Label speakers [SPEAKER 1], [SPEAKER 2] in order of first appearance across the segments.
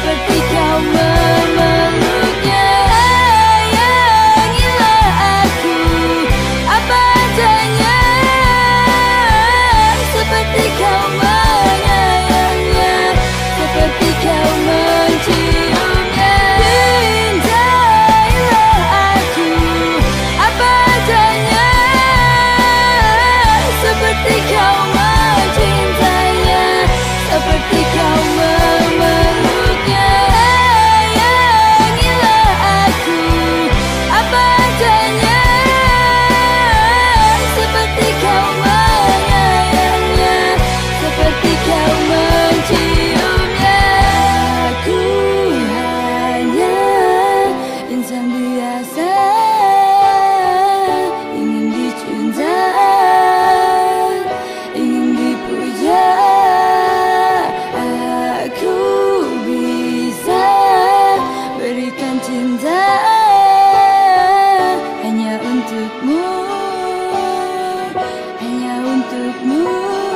[SPEAKER 1] seperti kau memeluknya. Sayangilah aku apa adanya, seperti kau menyayangnya, seperti kau menciumnya. Cintailah aku apa adanya, seperti kau mencintainya, seperti kau memeluknya. Sayangilah aku apa adanya, seperti kau menyayangnya, seperti kau menciumnya. Aku hanya insan biasa, ingin dicinta, ingin dipuja. Aku bisa berikan cinta hanya untukmu, hanya untukmu.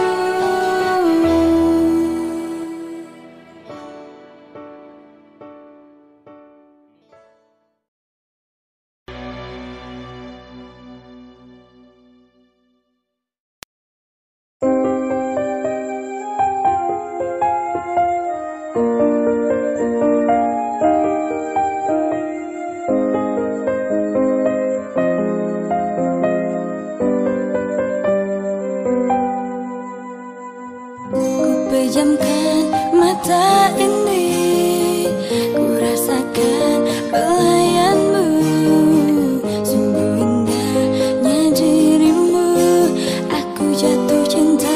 [SPEAKER 1] Ku pejamkan mata ini, ku rasakan pelayanmu. Sungguh indahnya dirimu, aku jatuh cinta.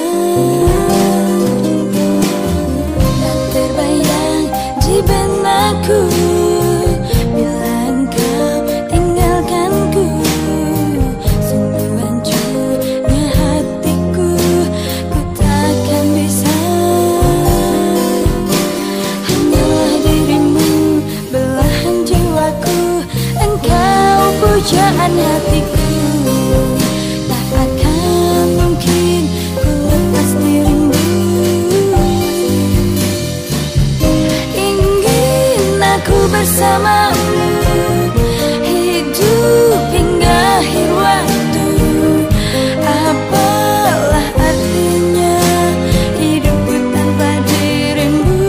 [SPEAKER 1] Tak terbayang di benakku bila engkau tinggalkanku. Sungguh hancurnya hatiku, ku takkan bisa. Hanyalah dirimu, belahan jiwaku, engkau pujaan hatiku. Tak akan mungkin ku lepas dirimu. Ingin aku bersamamu, hidup hingga akhir waktu. Apalah artinya hidupku tanpa dirimu.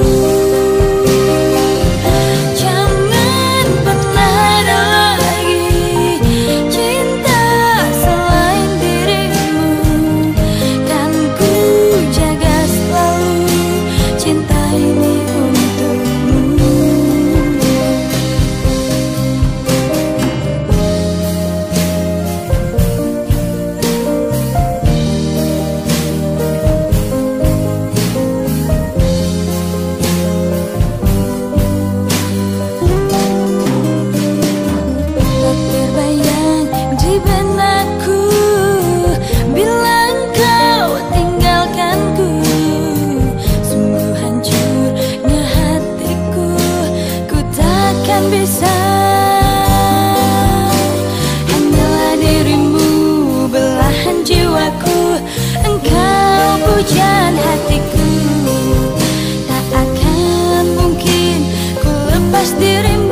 [SPEAKER 1] Jangan pernah ada lagi cinta selain dirimu. Kan ku jaga selalu cinta ini untukmu. Tak terbayang di benakku bila engkau tinggalkanku. Sungguh hancurnya hatiku, ku takkan bisa. Hanyalah dirimu, belahan jiwaku, engkau pujaan hatiku. Tak akan mungkin ku lepas dirimu.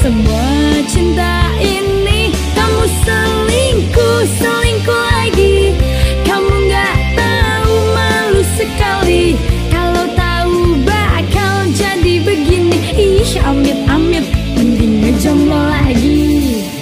[SPEAKER 1] semua cinta ini. Kamu selingkuh, selingkuh lagi. Kamu gak tahu, malu sekali. Kalau tahu bakal jadi begini. Ih, amit-amit, mending ngejomblo lagi.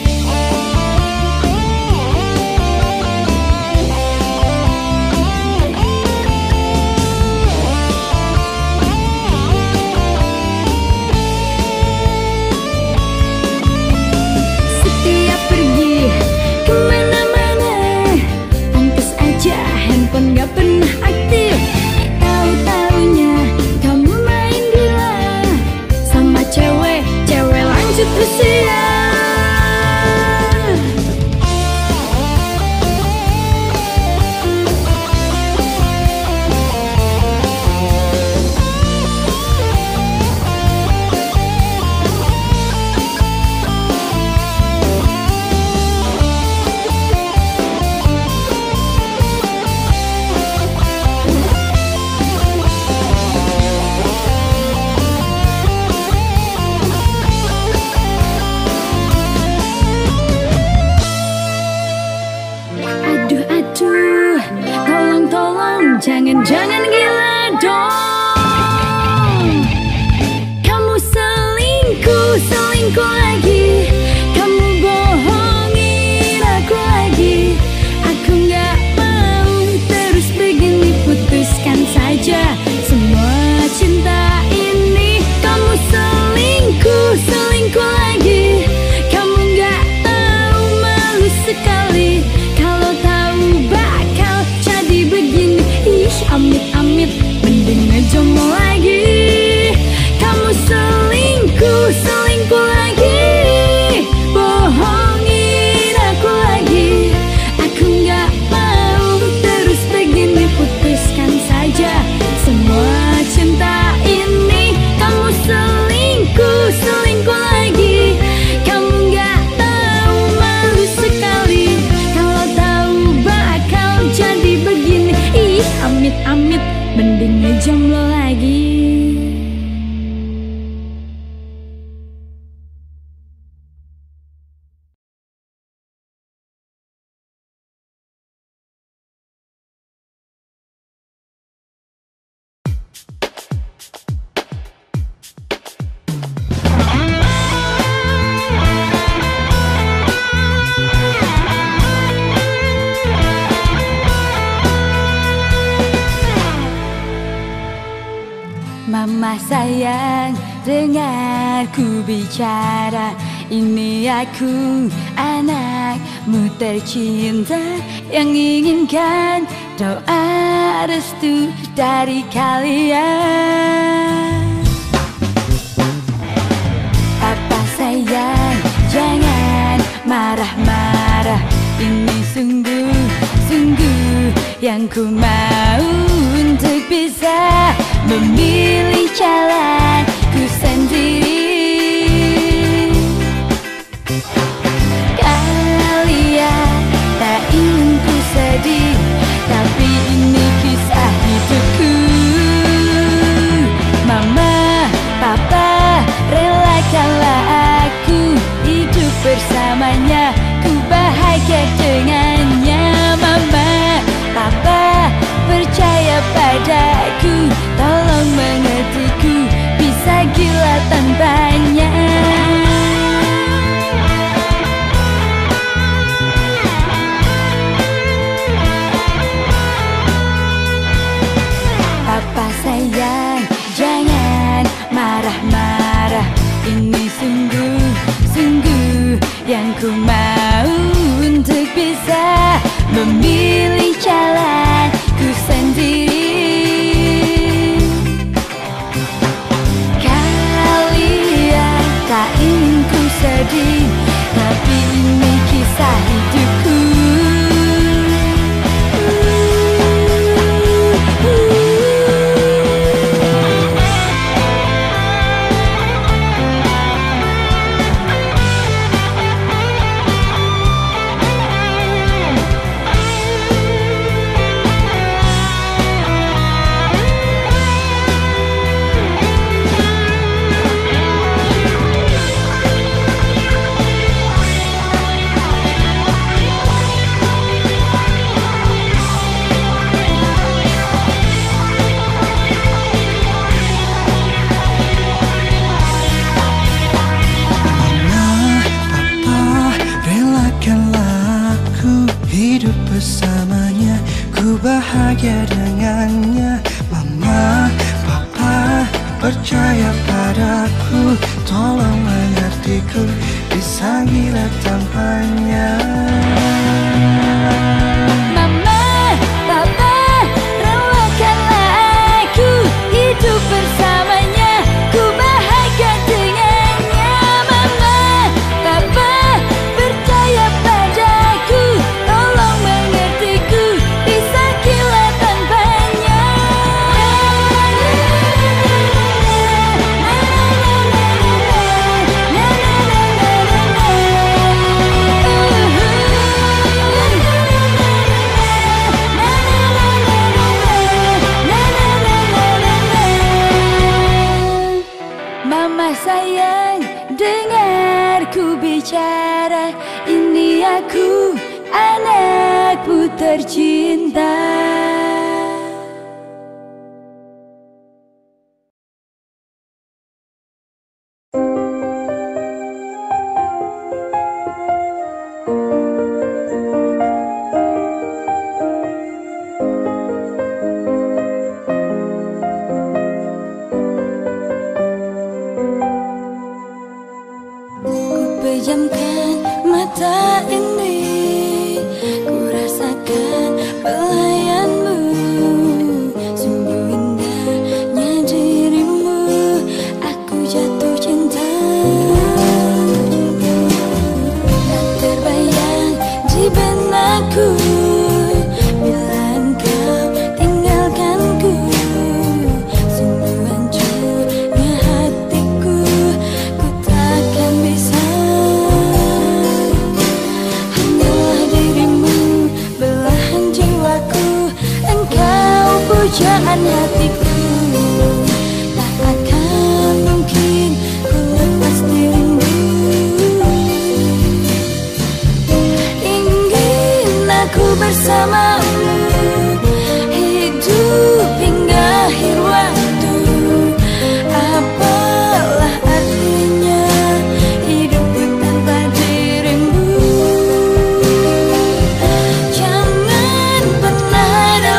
[SPEAKER 1] Jangan gila dong. Kamu selingkuh, selingkuh lagi. Kamu bohongin aku lagi. Aku gak mau terus begini, putuskan saja semua cinta ini. Kamu selingkuh, selingkuh lagi. Kamu gak tahu, malu sekali. Kalau tahu bakal jadi begini. Amit-amit, mending ngejomblo lagi. Kamu selingkuh, selingkuh lagi. Bohongin aku lagi. Aku gak mau terus begini, putuskan saja semua cinta ini. Kamu selingkuh, selingkuh lagi. Kamu gak tahu, malu sekali. Kalau tahu bakal jadi begini. Ih, amit-amit, mending ngejomblo lagi. Mama sayang, dengar ku bicara. Ini aku, anakmu tercinta, yang inginkan doa restu dari kalian. Papa sayang, jangan marah-marah. Ini sungguh-sungguh yang ku mau, untuk bisa memilih jalanku sendiri. Kalian tak ingin ku sedih, tapi ini kisah hidupku. Mama, Papa, relakanlah aku hidup bersamanya, ku bahagia dengannya. Mama, Papa, percaya padaku, tolong mengertiku, bisa gila tanpanya. Papa sayang, jangan marah-marah. Ini sungguh-sungguh yang ku mau, untuk bisa memilih jalanku sendiri. Kalian tak ingin ku sedih, tapi ini kisah hidupku.
[SPEAKER 2] percaya padaku, tolong mengertiku, bisa gila tanpanya.
[SPEAKER 1] Mama, Papa, relakanlah aku hidup bersamanya, ku bahagia dengannya. Mama, Papa, percaya padaku, tolong mengertiku, bisa gila tanpanya. Mama sayang, dengarku bicara, ini aku anakmu tercinta. Pejamkan mata ini, ku rasakan pelayanmu, sungguh indahnya dirimu, aku jatuh cinta. Tak terbayang di benakku bila engkau tinggalkanku, sungguh hancurnya hatiku, ku takkan bisa. Pujaan hatiku, tak akan mungkin ku lepas dirimu. Ingin aku bersamamu, hidup hingga akhir waktu. Apalah artinya hidupku tanpa dirimu. Jangan pernah ada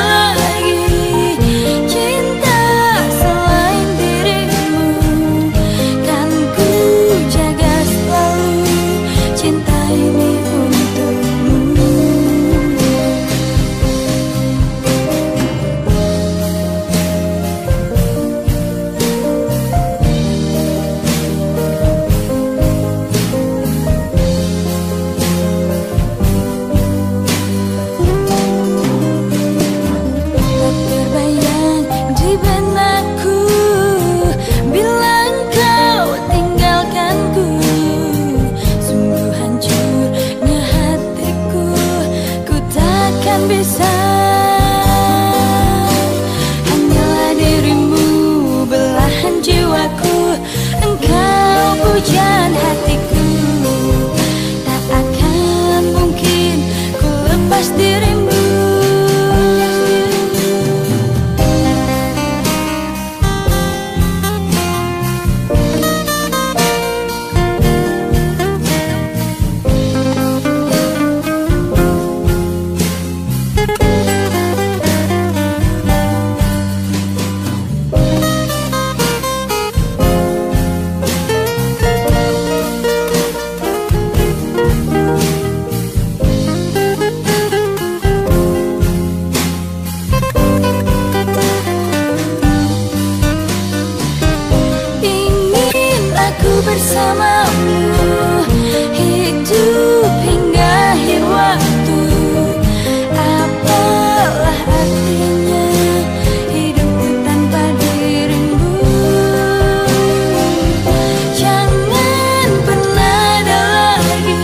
[SPEAKER 1] bisa. Hanyalah dirimu belahan jiwaku, engkau pujaan hatiku, tak akan mungkin ku lepas dirimu. Bersamamu, hidup hingga akhir waktu. Apalah artinya hidupku tanpa dirimu. Jangan pernah ada lagi.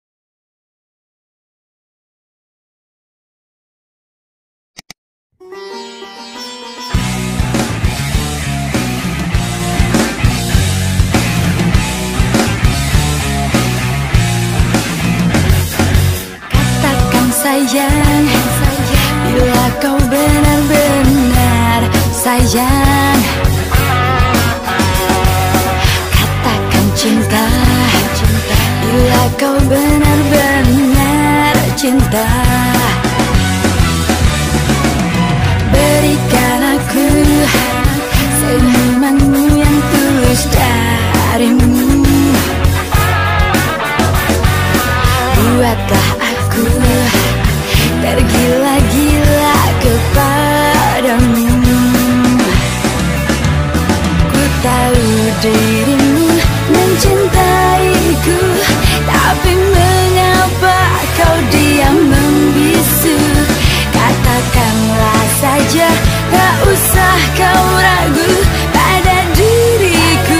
[SPEAKER 1] Sayang, bila kau benar-benar sayang, katakan cinta. Bila kau benar-benar cinta, berikan aku senyumanmu yang dirimu mencintaiku, tapi mengapa kau diam membisu? Katakanlah saja, tak usah kau ragu pada diriku.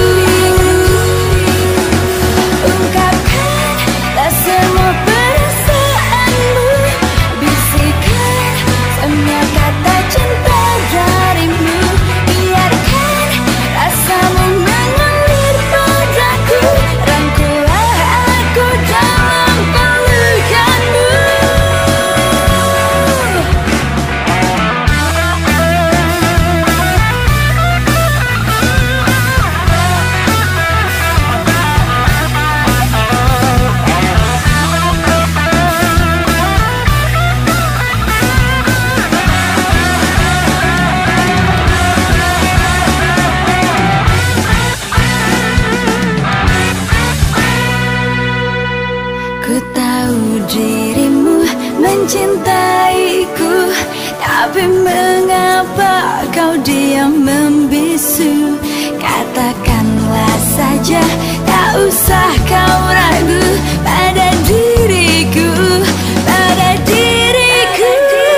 [SPEAKER 1] Ungkapkanlah semua perasaanmu, bisikan semua kata cinta darimu. Biarkan rasamu mengalir padaku, rangkullah aku dalam pelukanmu. Ku tahu dirimu mencintaiku, tapi mengapa kau diam membisu? Katakanlah saja, tak usah kau ragu pada diriku, pada diriku.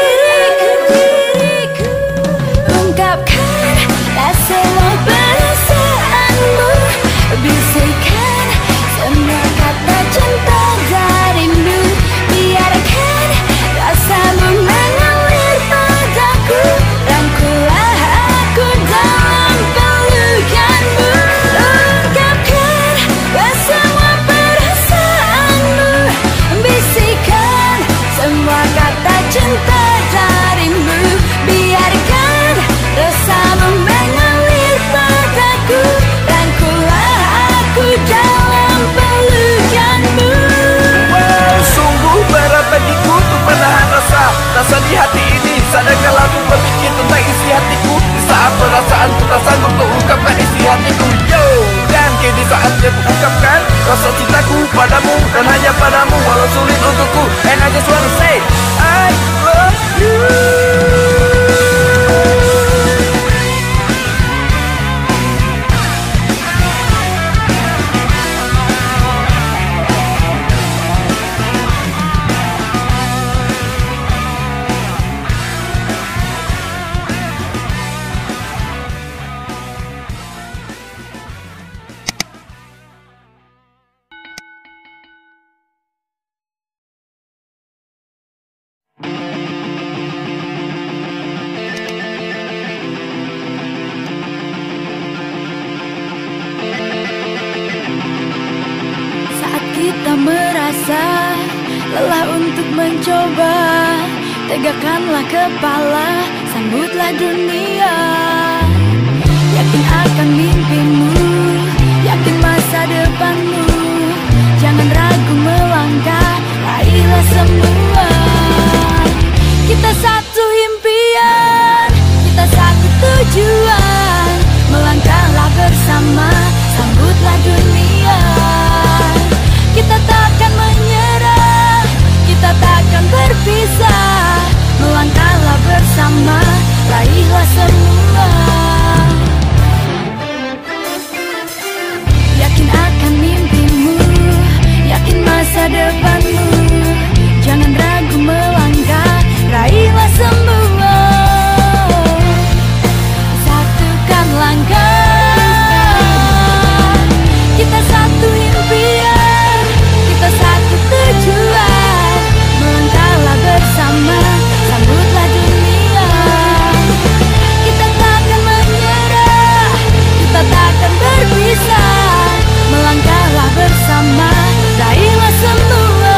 [SPEAKER 1] Ungkapkanlah semua perasaanmu, bisikan semua kata cinta darimu. Biarkan rasamu mengalir padaku, rangkullah aku dalam pelukanmu. Ungkapkanlah semua perasaanmu, bisikan semua kata cinta darimu. Biarkan rasamu mengalir padaku, rangkullah aku dalam pelukanmu.
[SPEAKER 3] Sungguh berat bagiku untuk menahan rasa di hati ini. Sadarkan lalu berpikir tentang isi hatiku. Di saat perasaanku tak sanggup untuk ungkapkan isi hatiku. Yo, dan kini saatnya ungkapkan rasa cintaku padamu dan hanya padamu. Walau sulit untukku, and I just wanna say I love you.
[SPEAKER 1] Saat kita merasa lelah untuk mencoba, tegakkanlah kepala, sambutlah dunia. Yakin akan mimpimu, yakin masa depanmu. Jangan ragu melangkah, raihlah semua. Kita satu impian, kita satu tujuan. Melangkahlah bersama, sambutlah dunia. Kita takkan menyerah, kita takkan berpisah. Melangkahlah bersama, raihlah semua. Yakin akan mimpimu, yakin masa depanmu. Jangan ragu melangkah, raihlah semua. Satukan langkah, kita satu impian, kita satu tujuan. Melangkahlah bersama, sambutlah dunia. Kita takkan menyerah, kita takkan berpisah. Melangkahlah bersama, raihlah semua.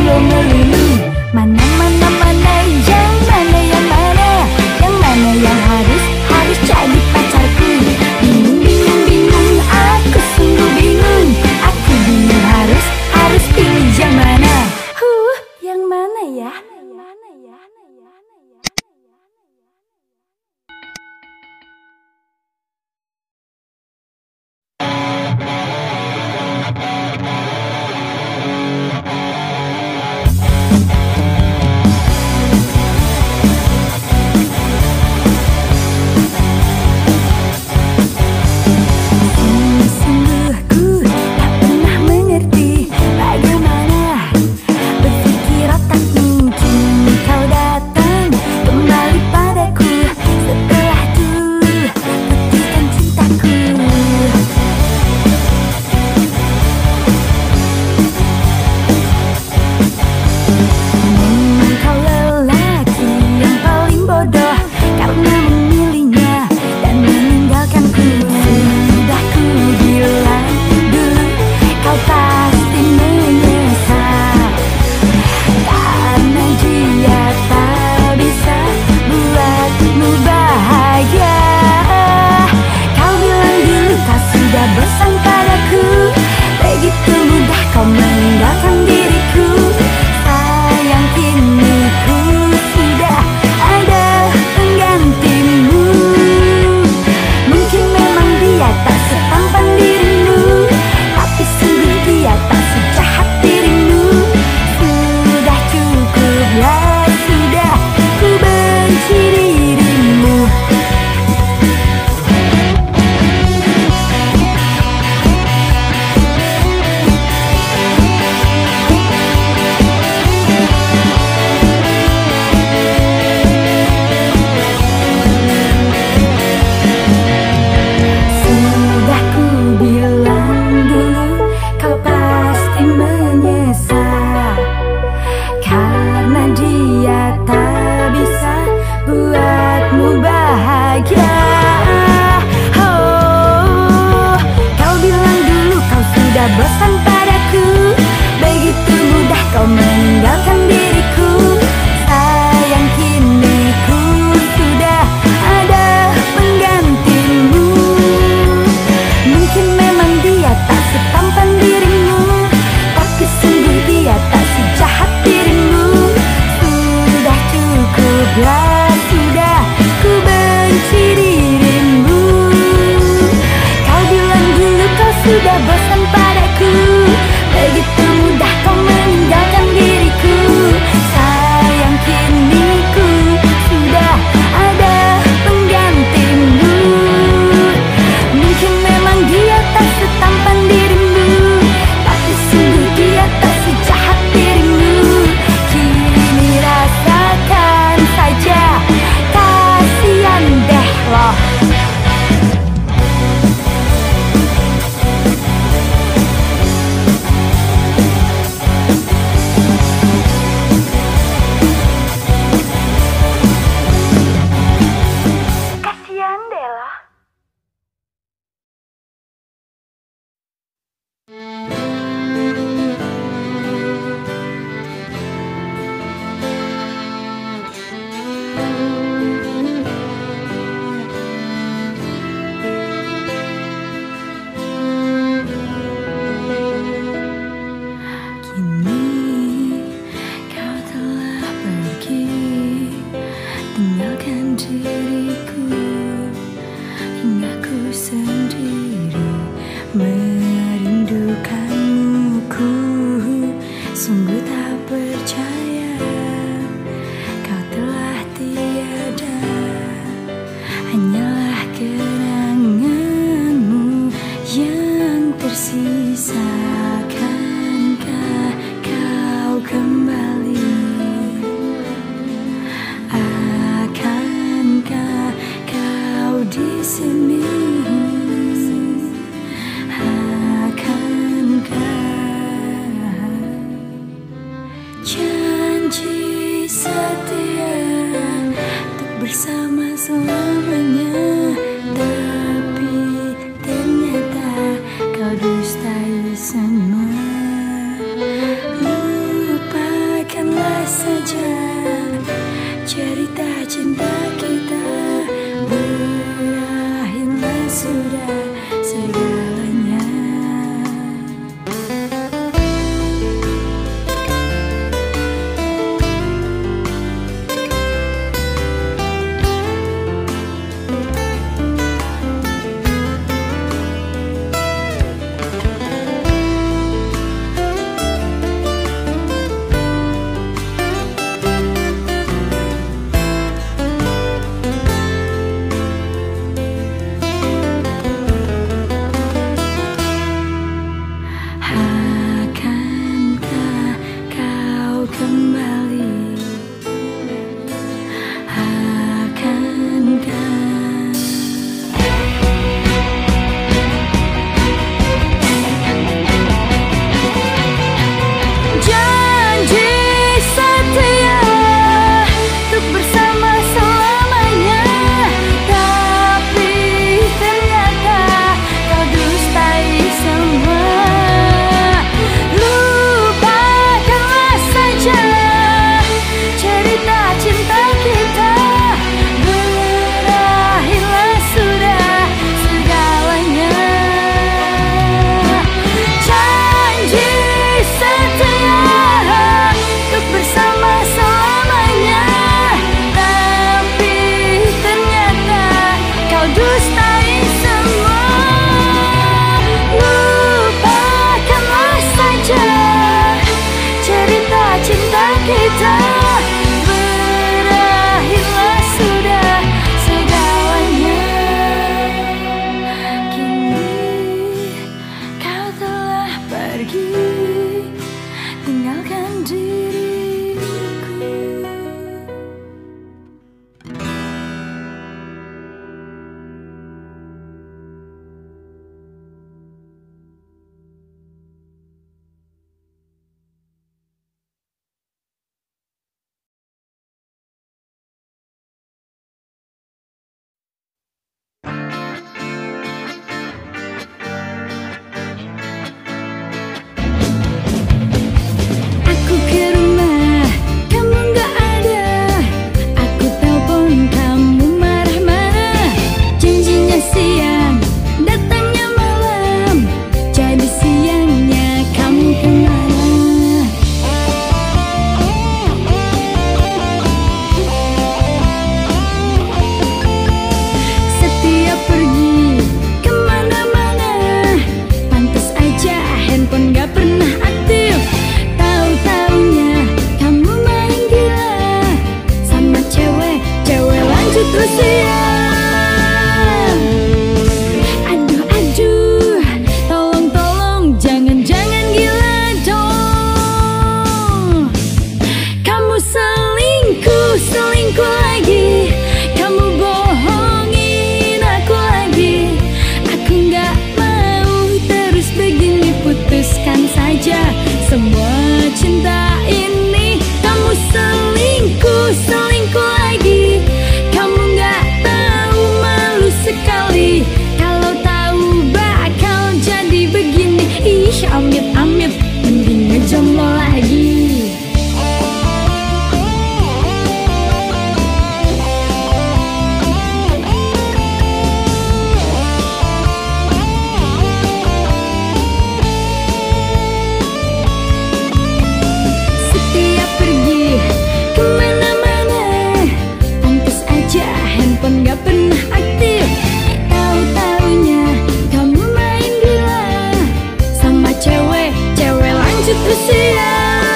[SPEAKER 1] lo melulu. Mana yang harus jadi pacarku. Bingung, aku sungguh bingung. Aku bingung harus pilih yang mana. Yang mana ya?
[SPEAKER 2] Dustai semua, lupa
[SPEAKER 1] cerita cinta kita berakhirlah sudah segalanya. Akankah kau kembali? Akankah janji setia untuk bersama selamanya, tapi ternyata kau dustai semua. Lupakanlah saja cerita cinta kita berakhirlah sudah segalanya. Janji setia untuk bersama selamanya, tapi ternyata kau dustai semua. Lupakanlah saja cerita cinta kita berakhirlah sudah segalanya. Kini kau telah pergi, tinggalkan diriku. Aku ke rumah, kamu gak ada. Aku telepon, kamu marah-marah. Janjinya siang, datangnya malam. Jadi siangnya kamu kemana? Setiap pergi kemana-mana, pantas aja handphone gak pernah aktif. Tahu-taunya kamu main gila sama cewek lanjut usia. Aduh, tolong jangan gila dong. Kamu selingkuh lagi, kamu bohongin aku lagi. Aku gak mau terus begini, putuskan saja semua cinta ini. Kamu selingkuh lagi, kamu gak tahu, malu sekali. Kalau tahu bakal jadi begini, ih amit-amit, mending ngejomblo lagi. Setiap pergi kemana-mana, pantas aja handphone gak pernah aktif. Tahu-taunya kamu main gila sama cewek lanjut usia.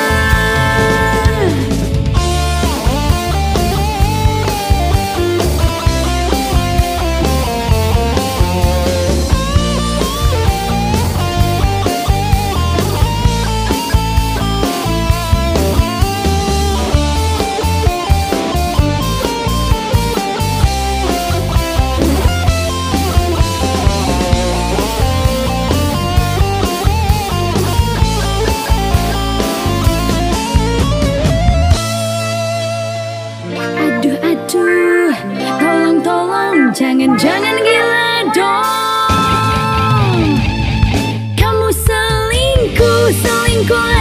[SPEAKER 1] Jangan gila dong. Kamu selingkuh